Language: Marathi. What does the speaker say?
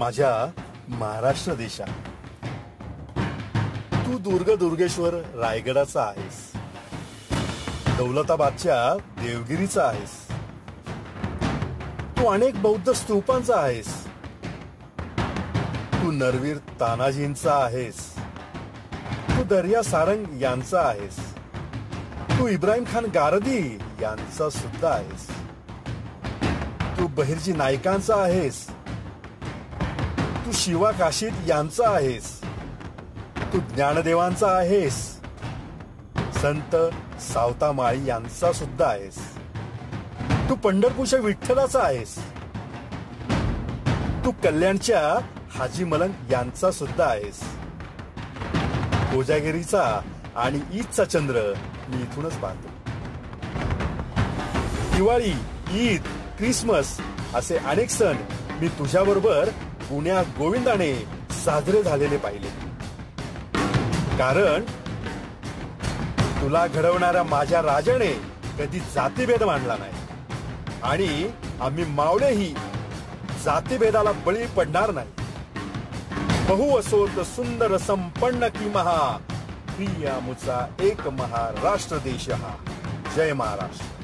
माझ्या महाराष्ट्र देशा, तू दुर्गेश्वर रायगडाचा आहेस, दौलताबादच्या देवगिरीचा आहेस, तू अनेक बौद्ध स्तूपांचा आहेस, तू नरवीर तानाजींचा आहेस, तू दर्या सारंग यांचा आहेस, तू इब्राहिम खान गारदी यांचा सुद्धा आहेस, तू बहिर्जी नायकांचा आहेस, तू शिवा काशीद यांचा आहेस, तू ज्ञानदेवांचा आहेस, संत सावतामाळी यांचा सुद्धा आहेस, तू पंढरपूरच्या विठ्ठलाचा आहेस, तू कल्याणच्या हाजी मलंग यांचा सुद्धा आहेस, कोजागिरीचा आणि ईदचा चंद्र मी इथूनच पाहतो. दिवाळी, ईद, क्रिसमस असे अनेक सण मी तुझ्याबरोबर गुण्या गोविंदाने साजरे झालेले पाहिले. कारण तुला घडवणाऱ्या माझ्या राजाने कधी जातीभेद मांडला नाही आणि आम्ही मावळेही जातीभेदाला बळी पडणार नाही. बहु असोत सुंदर संपन्न की महा, प्रिया मुचा एक महाराष्ट्र देश हा. जय महाराष्ट्र.